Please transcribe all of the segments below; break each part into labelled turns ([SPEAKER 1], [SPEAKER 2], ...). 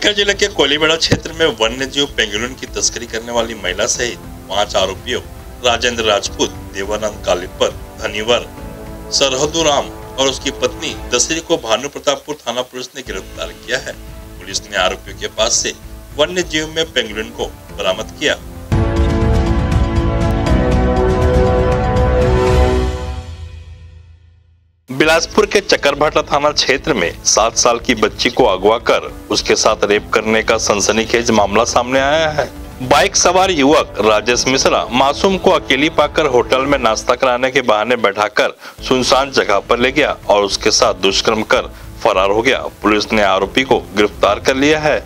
[SPEAKER 1] कांकेर जिले के कोलीबेड़ा क्षेत्र में वन्य जीव पेंगुलिन की तस्करी करने वाली महिला सहित 5 आरोपियों राजेंद्र राजपूत, देवानंद कालीपर, धनीवर, सरहदू राम और उसकी पत्नी दशरी को भानु प्रतापपुर थाना पुलिस ने गिरफ्तार किया है। पुलिस ने आरोपियों के पास से वन्य जीव में पेंगुलिन को बरामद किया। बिलासपुर के चकरभाटा थाना क्षेत्र में 7 साल की बच्ची को अगवा कर उसके साथ रेप करने का सनसनीखेज मामला सामने आया है। बाइक सवार युवक राजेश मिश्रा मासूम को अकेली पाकर होटल में नाश्ता कराने के बहाने बैठाकर सुनसान जगह पर ले गया और उसके साथ दुष्कर्म कर फरार हो गया। पुलिस ने आरोपी को गिरफ्तार कर लिया है।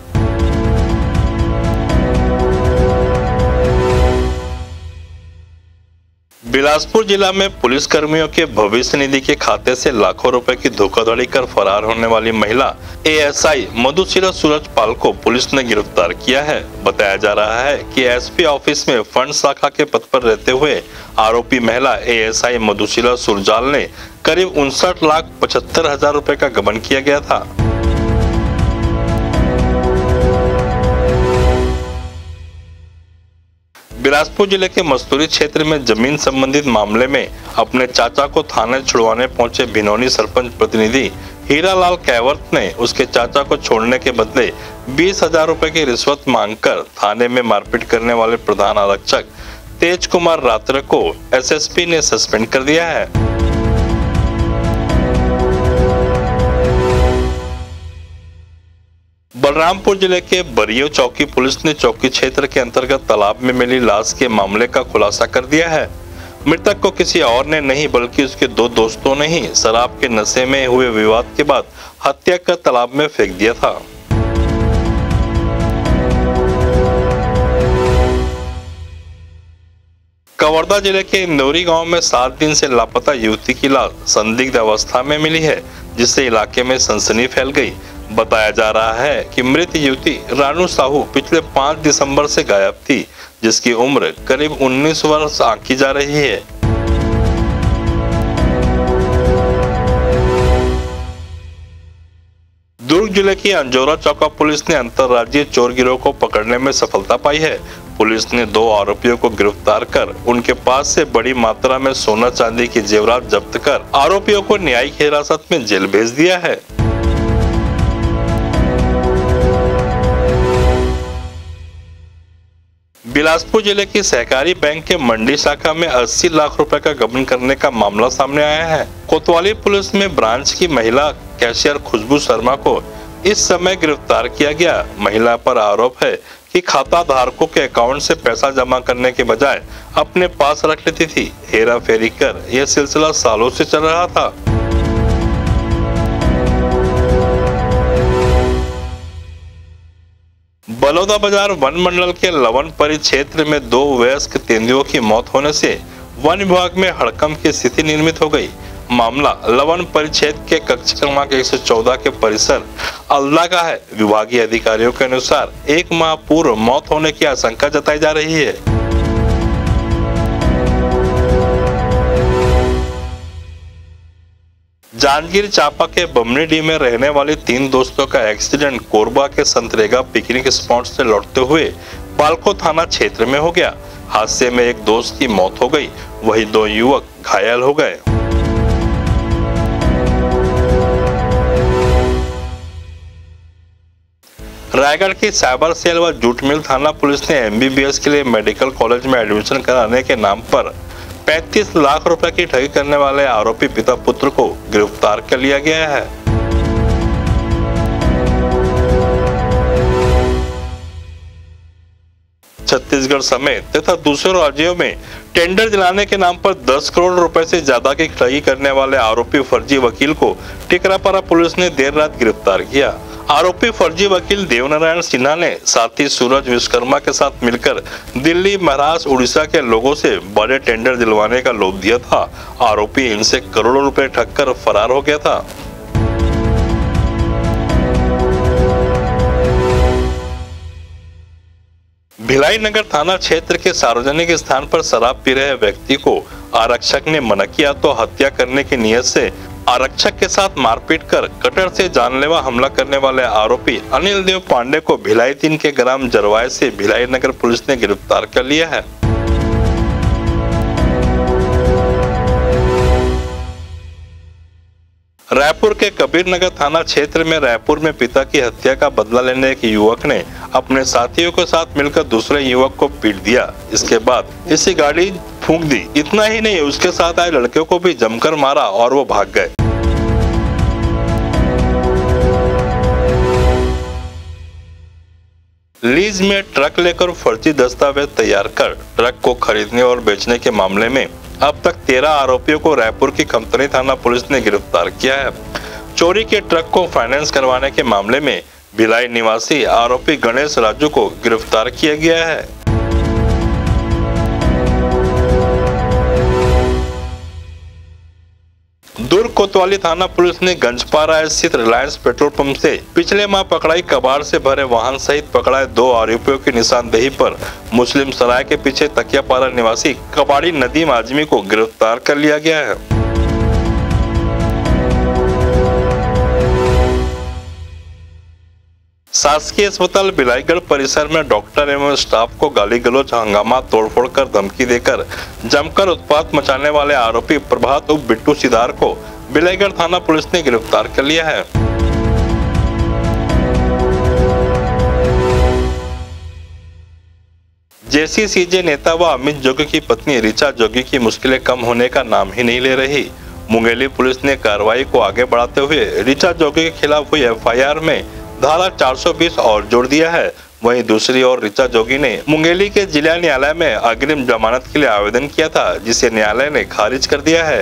[SPEAKER 1] बिलासपुर जिला में पुलिस कर्मियों के भविष्य निधि के खाते से लाखों रुपए की धोखाधड़ी कर फरार होने वाली महिला एएसआई मधुशीला सूरजपाल को पुलिस ने गिरफ्तार किया है। बताया जा रहा है कि एसपी ऑफिस में फंड शाखा के पद पर रहते हुए आरोपी महिला एएसआई मधुशीला सूरजाल ने करीब 59,75,000 रुपए का गबन किया गया था। बिलासपुर जिले के मस्तूरी क्षेत्र में जमीन संबंधित मामले में अपने चाचा को थाने छुड़वाने पहुंचे भिनौनी सरपंच प्रतिनिधि हीरालाल कैवर्त ने उसके चाचा को छोड़ने के बदले 20,000 रुपए की रिश्वत मांगकर थाने में मारपीट करने वाले प्रधान आरक्षक तेज कुमार रात्र को एसएसपी ने सस्पेंड कर दिया है। बलरामपुर जिले के बरियो चौकी पुलिस ने चौकी क्षेत्र के अंतर्गत तालाब में मिली लाश के मामले का खुलासा कर दिया है। मृतक को किसी और ने नहीं बल्कि उसके 2 दोस्तों ने ही शराब के नशे में हुए विवाद के बाद हत्या कर तालाब में फेंक दिया था। कवर्धा जिले के इंदौरी गांव में 7 दिन से लापता युवती की लाश संदिग्ध अवस्था में मिली है, जिससे इलाके में सनसनी फैल गई। बताया जा रहा है कि मृत युवती रानू साहू पिछले 5 दिसंबर से गायब थी, जिसकी उम्र करीब 19 वर्ष आंकी जा रही है। दुर्ग जिले की अंजोरा चौका पुलिस ने अंतर्राज्यीय चोर गिरोह को पकड़ने में सफलता पाई है। पुलिस ने 2 आरोपियों को गिरफ्तार कर उनके पास से बड़ी मात्रा में सोना चांदी की जेवरात जब्त कर आरोपियों को न्यायिक हिरासत में जेल भेज दिया है। बिलासपुर जिले की सहकारी बैंक के मंडी शाखा में 80 लाख रुपए का गबन करने का मामला सामने आया है। कोतवाली पुलिस में ब्रांच की महिला कैशियर खुशबू शर्मा को इस समय गिरफ्तार किया गया। महिला पर आरोप है कि खाता धारकों के अकाउंट से पैसा जमा करने के बजाय अपने पास रख लेती थी। हेरा फेरी कर यह सिलसिला सालों से चल रहा था। बलौदा बाजार वन मंडल के लवन परिक्षेत्र में 2 वयस्क तेंदुओं की मौत होने से वन विभाग में हड़कंप की स्थिति निर्मित हो गई। मामला लवन परिक्षेत्र के कक्ष क्रमांक 114 के परिसर अल्दा का है। विभागीय अधिकारियों के अनुसार 1 माह पूर्व मौत होने की आशंका जताई जा रही है। जांजगीर चांपा के बमनीडीह में रहने वाले 3 दोस्तों का एक्सीडेंट कोरबा के संतरेगा पिकनिक स्पॉट से लौटते हुए बालको थाना क्षेत्र में हो गया। हादसे में एक दोस्त की मौत हो गई, वही 2 युवक घायल हो गए। रायगढ़ की साइबर सेल व जूट मिल थाना पुलिस ने एमबीबीएस के लिए मेडिकल कॉलेज में एडमिशन कराने के नाम पर 35 लाख रुपए की ठगी करने वाले आरोपी पिता पुत्र को गिरफ्तार कर लिया गया है। छत्तीसगढ़ समेत तथा दूसरे राज्यों में टेंडर दिलाने के नाम पर 10 करोड़ रुपए से ज्यादा की ठगी करने वाले आरोपी फर्जी वकील को टिकरापारा पुलिस ने देर रात गिरफ्तार किया। आरोपी फर्जी वकील देवनारायण सिन्हा ने साथी सूरज विश्वकर्मा के साथ मिलकर दिल्ली, महाराष्ट्र, उड़ीसा के लोगों से बड़े टेंडर दिलवाने का लोभ दिया था। आरोपी इनसे करोड़ों रुपए ठग कर फरार हो गया था। भिलाई नगर थाना क्षेत्र के सार्वजनिक स्थान पर शराब पी रहे व्यक्ति को आरक्षक ने मना किया तो हत्या करने की नियत से आरक्षक के साथ मारपीट कर कटर से जानलेवा हमला करने वाले आरोपी अनिल देव पांडे को भिलाई 3 के ग्राम जरवाए से भिलाई नगर पुलिस ने गिरफ्तार कर लिया है। रायपुर के कबीर नगर थाना क्षेत्र में रायपुर में पिता की हत्या का बदला लेने एक युवक ने अपने साथियों के साथ मिलकर दूसरे युवक को पीट दिया। इसके बाद इसी गाड़ी फूंक दी। इतना ही नहीं, उसके साथ आए लड़के को भी जमकर मारा और वो भाग गए। लीज में ट्रक लेकर फर्जी दस्तावेज तैयार कर ट्रक को खरीदने और बेचने के मामले में अब तक 13 आरोपियों को रायपुर की खमतनी थाना पुलिस ने गिरफ्तार किया है। चोरी के ट्रक को फाइनेंस करवाने के मामले में भिलाई निवासी आरोपी गणेश राजू को गिरफ्तार किया गया है। दुर्ग कोतवाली थाना पुलिस ने गंजपारा स्थित रिलायंस पेट्रोल पंप से पिछले माह पकड़ाई कबाड़ से भरे वाहन सहित पकड़ाए 2 आरोपियों की निशानदेही पर मुस्लिम सराय के पीछे तकियापारा निवासी कबाड़ी नदीम आजमी को गिरफ्तार कर लिया गया है। शासकीय अस्पताल बिलाईगढ़ परिसर में डॉक्टर एवं स्टाफ को गाली गलौज, हंगामा, तोड़फोड़ कर धमकी देकर जमकर उत्पात मचाने वाले आरोपी प्रभात उप बिट्टू सिदार को बिलाईगढ़ थाना पुलिस ने गिरफ्तार कर लिया है। जेसीसीजे नेता व अमित जोगी की पत्नी ऋचा जोगी की मुश्किलें कम होने का नाम ही नहीं ले रही। मुंगेली पुलिस ने कार्रवाई को आगे बढ़ाते हुए ऋचा जोगी के खिलाफ हुई एफआईआर में धारा 420 और जोड़ दिया है। वहीं दूसरी ओर ऋचा जोगी ने मुंगेली के जिला न्यायालय में अग्रिम जमानत के लिए आवेदन किया था, जिसे न्यायालय ने खारिज कर दिया है।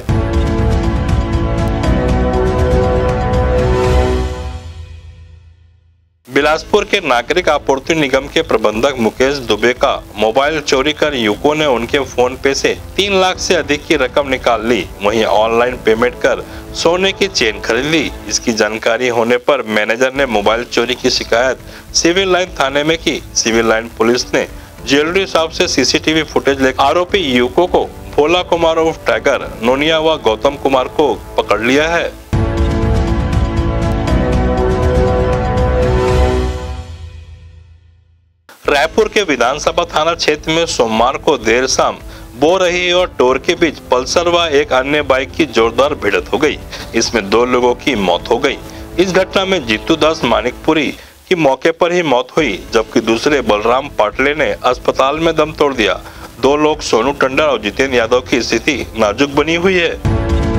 [SPEAKER 1] बिलासपुर के नागरिक आपूर्ति निगम के प्रबंधक मुकेश दुबे का मोबाइल चोरी कर युवकों ने उनके फोन पे से 3 लाख से अधिक की रकम निकाल ली। वहीं ऑनलाइन पेमेंट कर सोने की चेन खरीद ली। इसकी जानकारी होने पर मैनेजर ने मोबाइल चोरी की शिकायत सिविल लाइन थाने में की। सिविल लाइन पुलिस ने ज्वेलरी शॉप से सीसीटीवी फुटेज लेकर आरोपी युवकों को भोला कुमार उर्फ टाइगर, नोनिया व गौतम कुमार को पकड़ लिया है। रायपुर के विधानसभा थाना क्षेत्र में सोमवार को देर शाम बोरही और टोर के बीच पल्सर व एक अन्य बाइक की जोरदार भिड़ंत हो गई। इसमें 2 लोगों की मौत हो गई। इस घटना में जीतू दास मानिकपुरी की मौके पर ही मौत हुई, जबकि दूसरे बलराम पाटले ने अस्पताल में दम तोड़ दिया। 2 लोग सोनू टंडन और जितेंद्र यादव की स्थिति नाजुक बनी हुई है।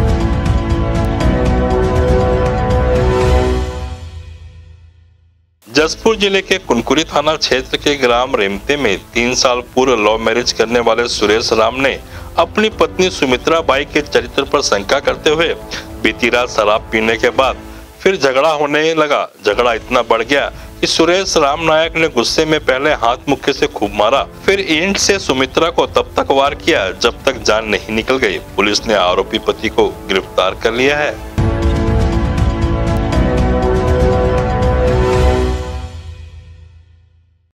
[SPEAKER 1] जसपुर जिले के कुनकुरी थाना क्षेत्र के ग्राम रेमते में 3 साल पूर्व लव मैरिज करने वाले सुरेश राम ने अपनी पत्नी सुमित्रा बाई के चरित्र पर शंका करते हुए बीती रात शराब पीने के बाद फिर झगड़ा होने लगा। झगड़ा इतना बढ़ गया कि सुरेश राम नायक ने गुस्से में पहले हाथ मुक्के से खूब मारा, फिर ईंट से सुमित्रा को तब तक वार किया जब तक जान नहीं निकल गई। पुलिस ने आरोपी पति को गिरफ्तार कर लिया है।